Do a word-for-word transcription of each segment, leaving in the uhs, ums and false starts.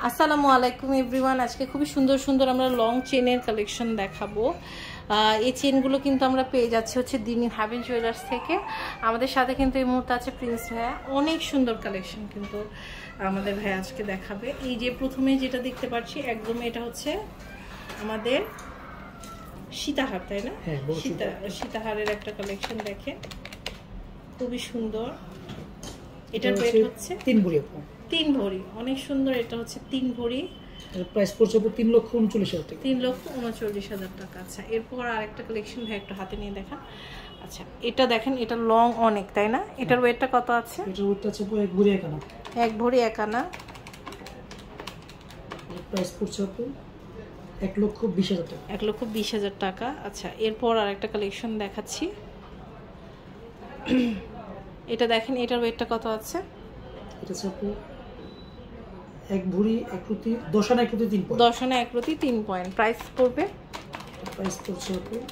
আসসালামু আলাইকুম এভরিওয়ান। আজকে খুবই সুন্দর সুন্দর আমরা লং চেনের কালেকশন দেখাবো। এই চেনগুলো কিন্তু আমরা পেয়ে যাচ্ছি হচ্ছে দিনী হ্যাভেন জুয়েলার্স থেকে। আমাদের সাথে কিন্তু এই মুহূর্তে আছে প্রিন্স ভাইয়া। অনেক সুন্দর কালেকশন কিন্তু আমাদের ভাইয়া আজকে দেখাবে। এই যে প্রথমে যেটা দেখতে পাচ্ছি একদম এটা হচ্ছে আমাদের সীতাহার, তাই না? সীতা সীতাহারের একটা কালেকশন দেখেন, খুবই সুন্দর। এটার ওয়েট হচ্ছে তিন ভরি তিন ভরি অনেক সুন্দর। এটা হচ্ছে তিন ভরি, এর প্রাইস পড়ছে তিন লক্ষ উনচল্লিশ হাজার টাকা। তিন লক্ষ উনচল্লিশ হাজার টাকা। আচ্ছা, এরপর আরেকটা কালেকশন ভাই একটু হাতে নিয়ে দেখান। আচ্ছা, এটা দেখেন, এটা লং অনেক, তাই না? এটার ওয়েটটা কত আছে? এটার ওয়েটটা আছে এক ভরি এক আনা। এক ভরি এক আনা। এর প্রাইস পড়ছে এক লক্ষ বিশ হাজার টাকা। এক লক্ষ বিশ হাজার টাকা। আচ্ছা, এরপর আরেকটা কালেকশন দেখাচ্ছি। এটা দেখেন, এটার ওয়েটটা কত আছে? এটা আছে এক ভরি এক রতি দশ আনা এক রতি তিন পয়েন্ট। দশ আনা এক রতি তিন পয়েন্ট। প্রাইস পড়বে প্রাইস পড়ছে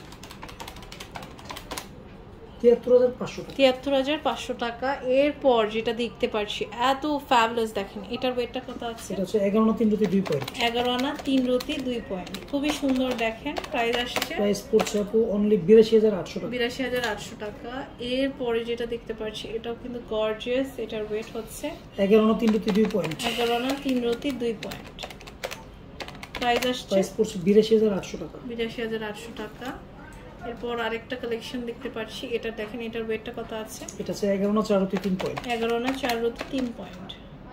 তিয়াত্তর হাজার পাঁচশো টাকা। তিয়াত্তর হাজার পাঁচশো টাকা। এরপর যেটা দেখতে পাচ্ছি এত ফ্যাবুলাস, দেখেন এটার ওয়েটটা কত আছে? এটা হচ্ছে এগারো আনা তিন রতি দুই পয়েন্ট। এগারো আনা তিন রতি দুই পয়েন্ট। খুবই সুন্দর দেখেন। প্রাইস আসছে প্রাইস পড়ছে আপু অনলি বিরাশি হাজার আটশো টাকা। বিরাশি হাজার আটশো টাকা। এরপরে যেটা দেখতে পাচ্ছি এটাও কিন্তু গর্জিয়াস। এটার ওয়েট হচ্ছে এগারো আনা তিন রতি দুই পয়েন্ট। এগারো আনা তিন রতি দুই পয়েন্ট। প্রাইস আসছে প্রাইস পড়ছে বিরাশি হাজার আটশো টাকা। বিরাশি হাজার আটশো টাকা। এরপর আরেকটা কালেকশন দেখতে পাচ্ছি। এটা দেখেন, এটার ওয়েটটা কত আছে? এটা হচ্ছে এগারো আনা চার রতি তিন পয়েন্ট। এগারো আনা চার রতি তিন পয়েন্ট।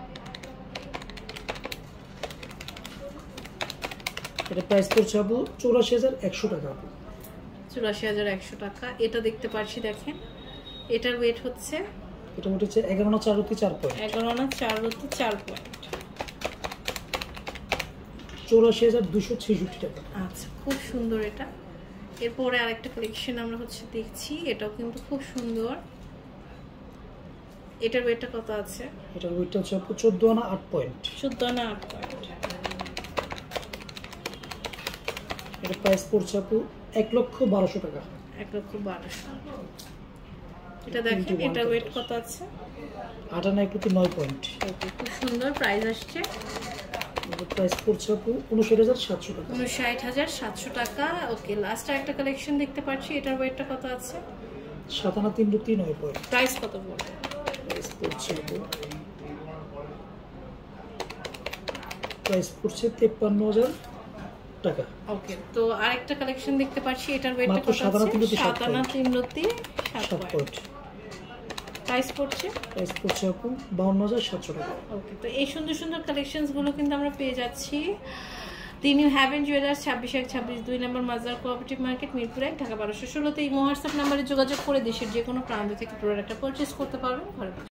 এটা প্রাইস পড়ছে আপু চৌরাশি হাজার একশো টাকা। চুরাশি হাজার একশো টাকা। এটা দেখতে পাচ্ছি, দেখেন এটার ওয়েট হচ্ছে এটা হচ্ছে এগারো আনা চার রতি চার পয়েন্ট। এগারো আনা চার রতি চার পয়েন্ট। চৌরাশি হাজার দুশো ছেষট্টি টাকা। আচ্ছা, খুব সুন্দর এটা। এরপরে আরেকটা কালেকশন আমরা হচ্ছে দেখছি, এটাও কিন্তু খুব সুন্দর। এটার ওয়েটটা কত আছে? এটার ওয়েটটা হচ্ছে আপু চোদ্দ আনা আট পয়েন্ট। চোদ্দ আনা আট পয়েন্ট। এটার প্রাইস পড়ছে আপু এক লক্ষ বারোশো টাকা। এক লক্ষ বারোশো। এটা দেখেন, এটার ওয়েট কত আছে? আট আনা এক রতি নয় পয়েন্ট। খুব সুন্দর। প্রাইস আসছে প্রাইস পড়ছে আপু উনষাট হাজার সাতশো টাকা। উনষাট হাজার সাতশো টাকা। ওকে, লাস্ট একটা কালেকশন দেখতে পাচ্ছি। এটার ওয়েটটা কত আছে? সাত আনা তিন রতি নয় পয়েন্ট। প্রাইস কত পড়বে? প্রাইস পড়ছে আপু প্রাইস পড়ছে তেপ্পান্ন হাজার টাকা। ওকে, তো আরেকটা কালেকশন দেখতে পাচ্ছি। এটার ওয়েটটা কত আছে? সাত আনা তিন রতি সাত পয়েন্ট। প্রাইস পড়ছে প্রাইস পড়ছে আপু বাউন্ন হাজার সাতশো টাকা। ওকে, তো এই সুন্দর সুন্দর কালেকশনসগুলো কিন্তু আমরা পেয়ে যাচ্ছি দিনী হ্যাভেন জুয়েলার্স, ছাব্বিশ এক ছাব্বিশ দুই নম্বর মাজার কোঅপারেটিভ মার্কেট, মিরপুর এক, ঢাকা বারোশো ষোলোতে। এই হোয়াটসঅ্যাপ নাম্বারে যোগাযোগ করে দেশের যে কোনো প্রান্ত থেকে প্রোডাক্টটা পারচেস করতে পারবেন ঘরে।